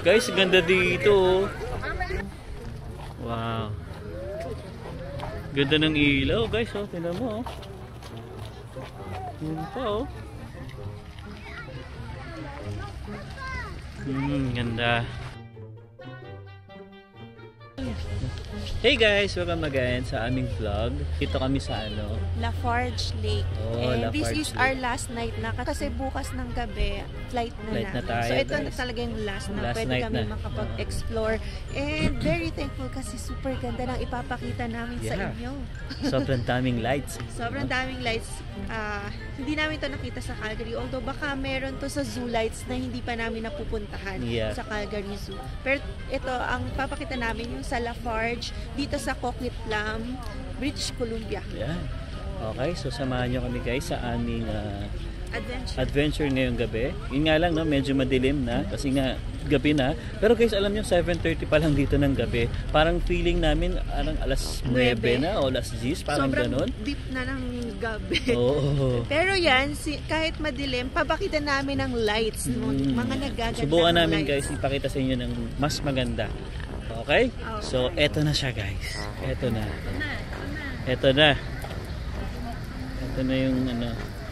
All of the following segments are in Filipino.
Guys, ganda dito. Wow. Ganda ng ilaw, guys. Oh, tingnan mo. Yun pa, oh. Ganda. Hey guys, welcome again sa aming vlog. Dito kami sa ano? Lafarge Lake. Oh, and Lafarge this is Lake. our last night na kasi bukas ng gabi flight na tayo, so ito guys. na talaga yung last na Last pwede night kami na. makapag-explore and very thankful kasi super ganda ng ipapakita namin sa inyo. Sobrang daming lights. Sobrang daming lights. Hindi namin to nakita sa Calgary, although baka meron to sa zoo lights na hindi pa namin napupuntahan sa Calgary Zoo. Pero ito, ang papakita namin yung sa Lafarge dito sa Coquitlam, British Columbia. Yan. Okay, so samahan nyo kami guys sa aming adventure ngayong gabi. Yun nga lang, no, medyo madilim na kasi nga gabi na. Pero guys, alam nyo, 7:30 pa lang dito ng gabi. Parang feeling namin alas 9 na o alas 10, parang ganun. Sobrang deep na ng gabi. Oo. Pero yan, kahit madilim, papakita namin ang lights, mga nagaganda. Subukan namin guys, ipakita sa inyo ng mas maganda. Okay? So, eto na siya guys. Eto na. Eto na. Ito na yung ano.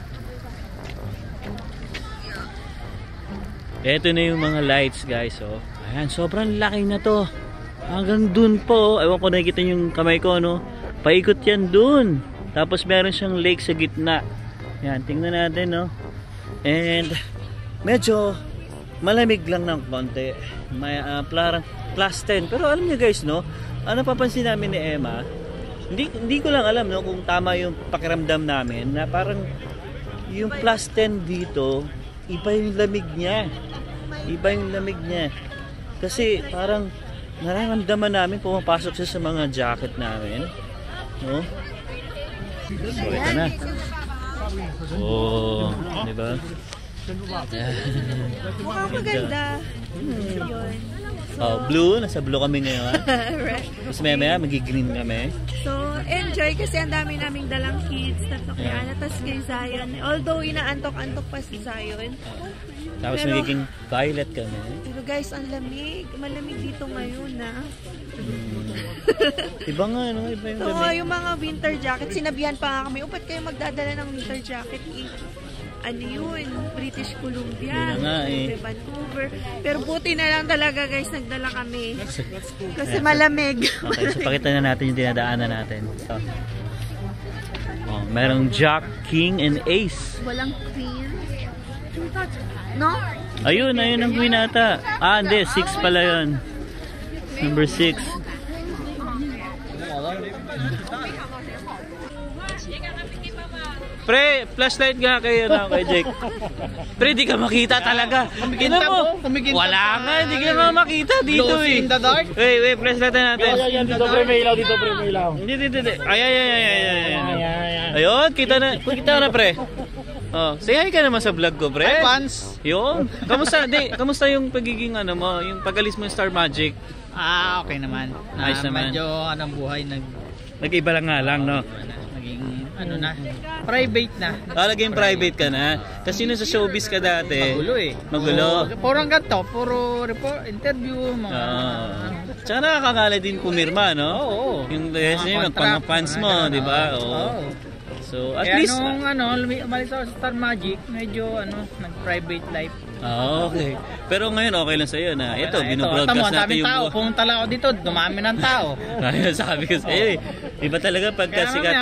Ito na yung mga lights guys. Oh. Ayan, sobrang laki na to. Hanggang dun po. Ewan ko nakikita yung kamay ko, no? Paikot yan dun. Tapos meron siyang lake sa gitna. Yan, tingnan natin, no? And medyo malamig lang ng konti. May parang +10. Pero alam niyo guys, no? Ano papansin namin ni Emma? Hindi ko lang alam, no, kung tama yung pakiramdam namin na parang yung +10 dito, iba yung lamig niya. Iba yung lamig niya. Kasi parang nararamdaman namin pumapasok siya sa mga jacket namin. No? So, ito na. Oh, di ba? Mukhang maganda. Yun. Oh, blue. Nasa blue kami ngayon. Tapos maya magi-green kami. So, enjoy kasi ang dami naming dalang kids. Tatlo kay Ana, tas kay Zion. Although, inaantok-antok pa si Zion. Tapos magiging violet kami. Pero guys, ang lamig. Malamig dito ngayon, na. Iba nga, no? Iba yung So, lamig. yung mga winter jacket, sinabihan pa nga kami, ba't kayo magdadala ng winter jacket? Ano yun? British Columbia. Yun na nga, eh. Vancouver. Pero buti na lang talaga guys, nagdala kami. Kasi malamig. Okay, so pakita na natin yung dinadaanan natin. So, oh, merong Jack, King, and Ace. Walang queen. No? Ayun ang queen ata. Hindi, 6 pala yun. Number 6. Pre, flashlight nga kay Jake. Pre, di ka makita talaga. Tingnan mo. Wala nga, di ka nga makita dito eh. Wait, flashlight na natin. Yan, dito pre, may ilaw, dito pre, may ilaw. Hindi. Ay. Ayun, kita na pre. Oh, say hi ka naman sa vlog ko, pre. Hi, fans. Yun. Kamusta yung pagiging mo, yung pag-alis mo yung Star Magic? Okay naman. Nice naman. Medyo buhay Nag-iba lang nga lang, no? naging private na. Talagang private ka na. Kasi nung sa showbiz ka dati. Magulo eh. Magulo. Puro ganito, puro report, interview, mga Tsaka nakakakala din pumirma, no? Oo. Yung magpang-fans mo, di ba? Oo. So, at least nung umalis ako sa Star Magic, medyo nag-private life. Okay. Pero ngayon okay lang sa'yo na ito, binobroadcast natin yung tao. Pumunta lang ako dito, dumami ng tao. Ayun, sabi ko sa'yo eh. Iba talaga pagka sikat.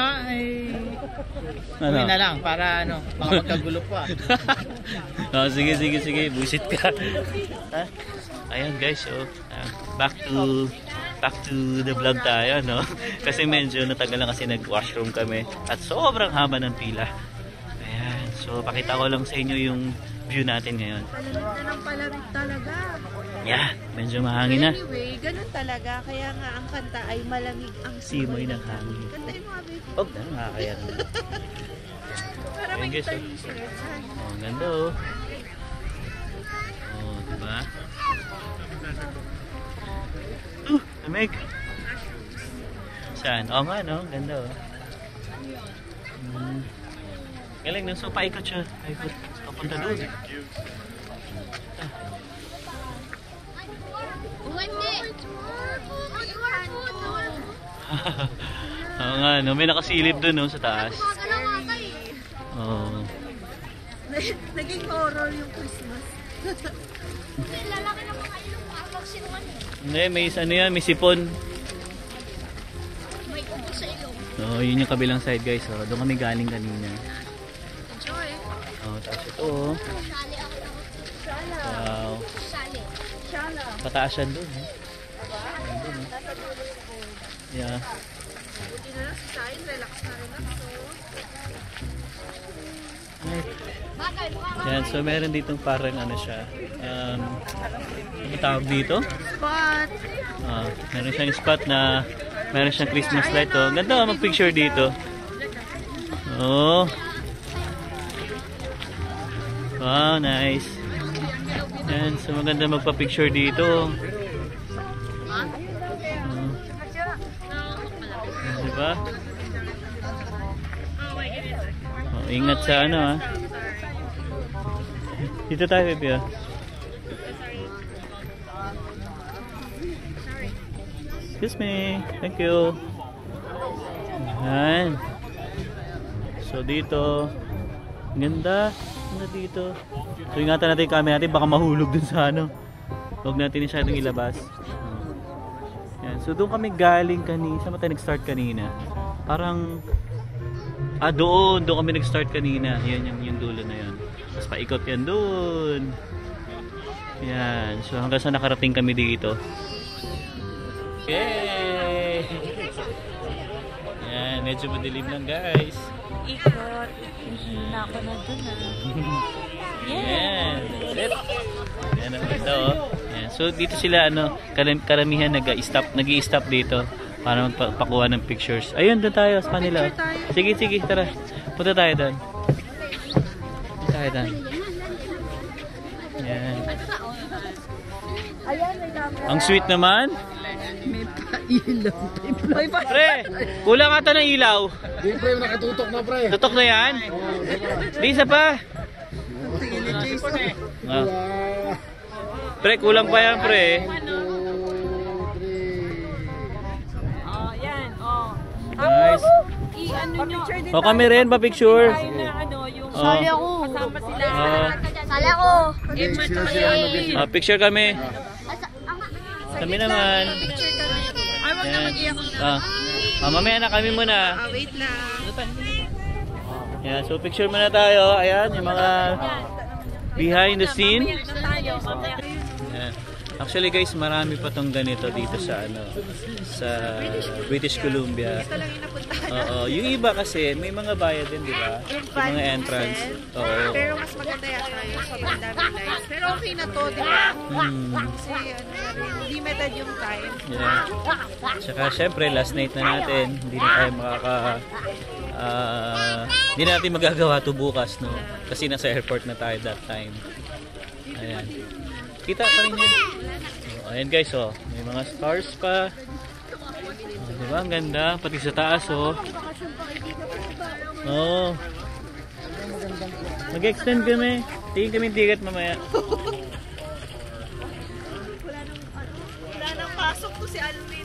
Uwi na lang para baka magkagulo pa. Sige. Busit ka. Ayan guys, so back to the vlog tayo, no? Kasi medyo natagal lang kasi nag-washroom kami at sobrang haba ng pila. Ayan, so pakita ko lang sa inyo yung view natin ngayon. Palamig na ng palamig talaga. Yeah, medyo mahangin na. Anyway, ganun talaga. Kaya nga ang kanta ay malamig ang Simoy ng hangin. Kantayin mo abi. Oh, nakakaya. Para may guys, t-shirt. Oh, ganda oh. Oh, diba? Lamig. Saan? Oo nga, no? Ganda oh. Galing na. So, paikot siya. Paikot. Papunta doon. Oo nga, no? May nakasilip dun, no? Sa taas. Oo. Naging horror yung Christmas. Lalaki ng mga ilong pag sinuwan. Hindi, may ano yan, may sipon. May ubo sa ilong. Oo, yun yung kabilang side, guys. Oh. Doon kami galing kanina. Enjoy. Oh, tapos ito, oh. Sali ako ng Wow. sali. Pataas yan doon, eh. Yeah. Buti na lang si Shine, relax na relax. Bakit? Yan, so meron ditong parang ano siya. Ano tawag dito? Spot. Meron siyang spot na meron siyang Christmas light. Oh. Ganda mag-picture dito. Oh. Wow, nice. Yan, so maganda magpa-picture dito. Diba? Oh, ingat sa ano ah. Dito tayo, baby ah. Excuse me. Thank you. Yan. So dito. Ganda. Ganda dito. So ingatan natin yung camera natin. Baka mahulog dun sa ano. Huwag natin masyadong ilabas. Yan. So doon kami galing kanina. Saan ba tayo nag-start kanina? Parang doon kami nag-start kanina. Yan yung dulo na yan. Tapos paikot yan doon. Yan. So hanggang sa nakarating kami dito. Yay! Yan. Medyo madilim lang guys. Ikot. Hihina ako na dun Yan. That's it. Yan ang ganda oh. Yan. So dito sila karamihan nag-i-stop dito para magpakuha ng pictures. Ayun, doon tayo sa kanila. Sige, tara. Punta tayo doon. Punta tayo doon. Yan. Ang sweet naman. May pa-ilaw. Pre, kulang ata ng ilaw. Di pre, nakatutok na pre. Tutok na yan? Di isa pa. Pre, kulang pa yan pre. Yan, oh. Nice. I-ano nyo. O kami rin, pa-picture. Na ano, yung Sali ako. kasama sila. Sali ako. Picture kami. Kami naman. Ay, wag na mag-iyak na. Mamaya na kami muna. Wait lang. Yan, so picture muna tayo. Ayan, yung mga behind the scene. Yan. Actually guys, marami pa tong ganito dito sa sa British Columbia. Ito lang yung napuntahan. Oo, yung iba kasi may mga bayad din, di ba? Yung mga entrance. Oo. Pero mas maganda yata yung sobrang daming lights. Pero okay na to, di ba? Kasi limited yung time. Yeah. Tsaka syempre last night na natin, hindi na tayo hindi na natin magagawa to bukas, no? Kasi nasa airport na tayo that time. Ayan. Kita pa rin yun. So, ayan guys, oh. May mga stars pa. Oh, diba? Ang ganda. Pati sa taas, oh. Oh. Mag-extend kami. Tingin kami ticket mamaya. Wala nang pasok to si Alvin.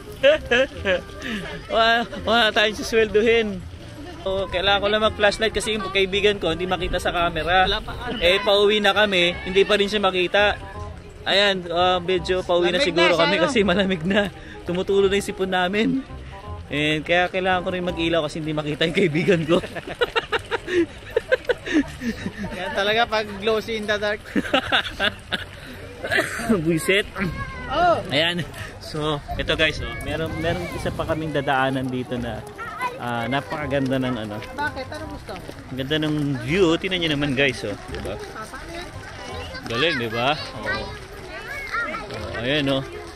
Wala tayong susweldohin. So, kailangan ko lang mag-flashlight kasi yung kaibigan ko hindi makita sa camera. Pauwi na kami, hindi pa rin siya makita. Ayan, medyo pauwi na siguro kami kasi malamig na. Tumutulo na yung sipon namin. And kaya kailangan ko rin mag-ilaw kasi hindi makita yung kaibigan ko. Yan talaga pag glossy in the dark. Buisit. Ayan. So, ito guys, meron isa pa kaming dadaanan dito na napakaganda ng Bakit? Ano gusto? Ang ganda ng view. Tingnan niyo naman guys, diba? Galing, diba? Ayan,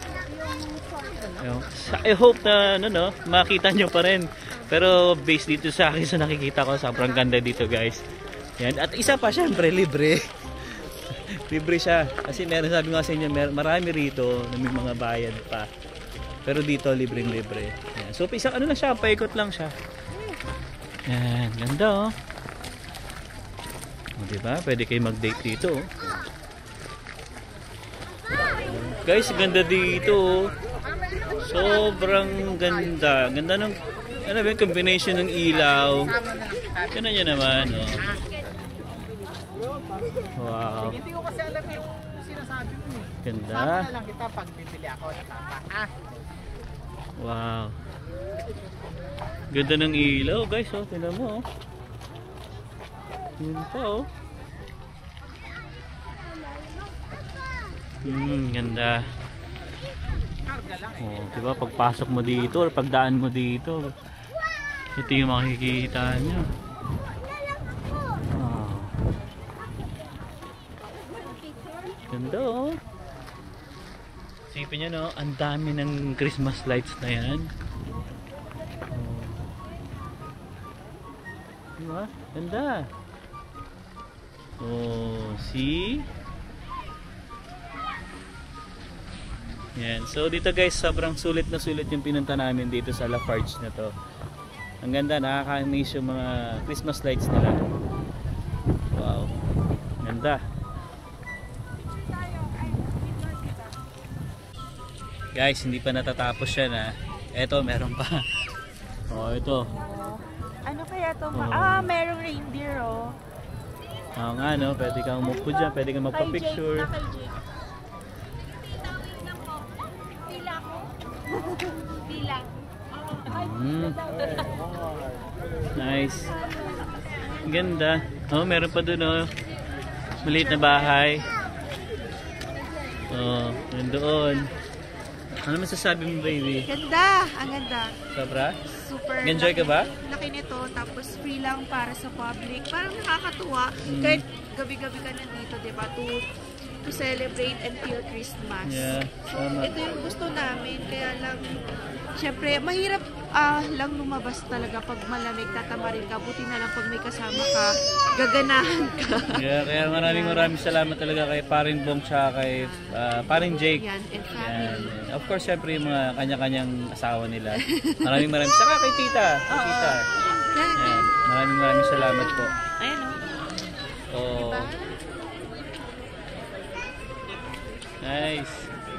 I hope na makita nyo pa rin. Pero based dito sa akin sa nakikita ko, sobrang ganda dito guys. Yan. At isa pa syempre, libre. Libre siya. Kasi meron, sabi nga sa inyo, marami rito na may mga bayad pa. Pero dito, libreng-libre. Yan. So, isang lang siya, paikot lang siya. Yan, ganda diba? Pwede kayo mag-date dito Guys, ganda dito Sobrang ganda. Ganda ng ano ba yung combination ng ilaw. Tignan nyo naman. Oh. Wow. Hindi ko kasi alam yung sinasabi mo eh. Ganda. Sama na lang kita pag bibili ako ng tapa. Wow. Ganda ng ilaw guys. Oh. Tignan mo. Oh. Yun pa oh. Ganda. Oh, diba pagpasok mo dito or pagdaan mo dito, ito yung makikita nyo. Oh. Ganda oh. Isipin nyo no, ang dami ng Christmas lights na yan. Oh. Diba? Ganda. Oh, see? Yan. So dito guys, sobrang sulit na sulit yung pinunta namin dito sa Lafarge na to. Ang ganda, nakaka-amaze yung mga Christmas lights nila. Wow. Ganda. Guys, hindi pa natatapos yan ha. Eto, meron pa. Oh, ito. Ano kaya to? Oh. Merong reindeer oh. Oo nga no, pwede kang umupo dyan, pwede kang magpa-picture. Kay Jake. Bilang. Nice. Ganda. Oh, meron pa dun oh. Maliit na bahay. Oh, yun doon. Ano masasabi mo baby? Ganda! Ang ganda. Sobra? Super. Enjoy ka ba? Laki nito, tapos free lang para sa public. Parang nakakatuwa. Kahit gabi-gabi ka nandito, diba? To celebrate and feel Christmas. Yeah, So, ito yung gusto namin. Kaya lang, syempre, mahirap lang lumabas talaga pag malamig, tatamarin ka. Buti na lang pag may kasama ka, gaganahan ka. Yeah, kaya maraming salamat talaga kay Paring Bong tsaka kay Paring Jake. Yan, and family. Yan. Of course, syempre yung mga kanya-kanyang asawa nila. Maraming saka kay tita. Kay tita. Yan. Maraming salamat po. Ayan o. Oh. Nice.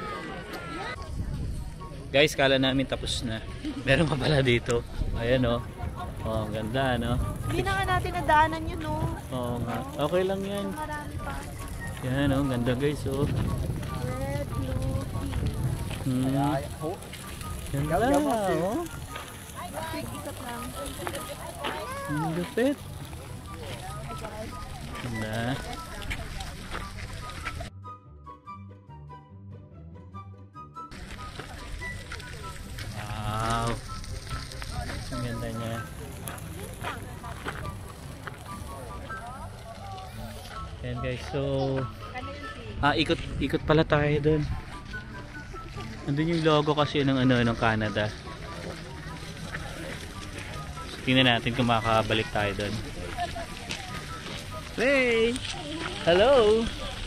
Guys, kala namin tapos na. Meron pa pala dito. Ayan o. Oh, ang ganda no. Hindi na nga natin nadaanan yun no. Oo nga. Okay lang yan. Marami pa. Yan o, ang ganda guys oh. Red, blue, pink. Ganda oh. Ikot lang. Ang lupit. Ganda. Wow. Ang ganda niya. Ayan guys, so ikot pala tayo doon. Nandun yung logo kasi ng ng Canada. So, tingnan natin kung makakabalik tayo doon. Hey! Hello!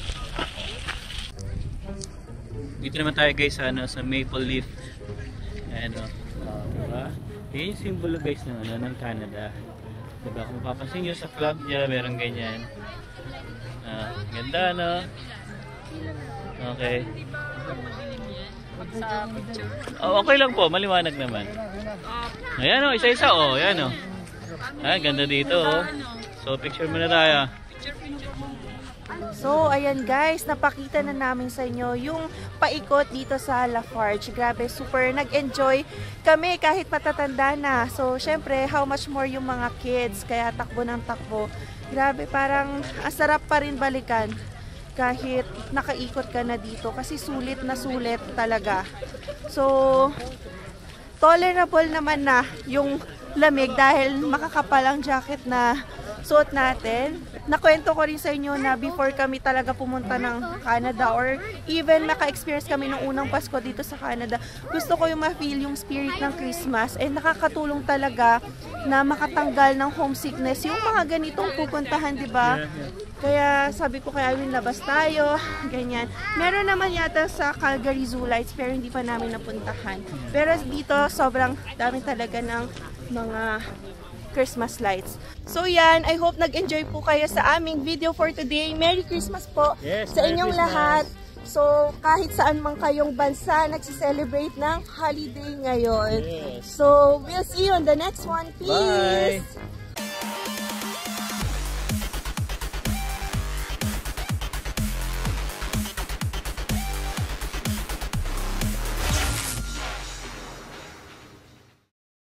Dito naman tayo guys sa Maple Leaf. Ayan o. Diba? Yan yung simbolo guys ng Canada. Diba? Kung mapapansin nyo sa club niya, meron ganyan. Ganda no? Okay. Oh, okay lang po, maliwanag naman. Ayan o, isa-isa o. Ayan o. Ganda dito o. So picture muna tayo. So, ayan guys, napakita na namin sa inyo yung paikot dito sa Lafarge. Grabe, super nag-enjoy kami kahit matatanda na. So, syempre, how much more yung mga kids, kaya takbo ng takbo. Grabe, parang asarap pa rin balikan kahit nakaikot ka na dito kasi sulit na sulit talaga. So, tolerable naman na yung lamig dahil makakapal ang jacket na suot natin. Nakwento ko rin sa inyo na before kami talaga pumunta ng Canada or even maka-experience kami ng unang Pasko dito sa Canada, gusto ko yung ma-feel yung spirit ng Christmas and nakakatulong talaga na makatanggal ng homesickness yung mga ganitong pupuntahan, di ba? Kaya sabi ko kay Alwin, labas tayo, ganyan. Meron naman yata sa Calgary Zoo Lights pero hindi pa namin napuntahan. Pero dito sobrang dami talaga ng mga Christmas lights. So yan, I hope nag-enjoy po kayo sa aming video for today. Merry Christmas po sa inyong lahat. So, kahit saan man kayong bansa, nagsiselebrate ng holiday ngayon. Yes. So, we'll see you on the next one. Peace! Bye!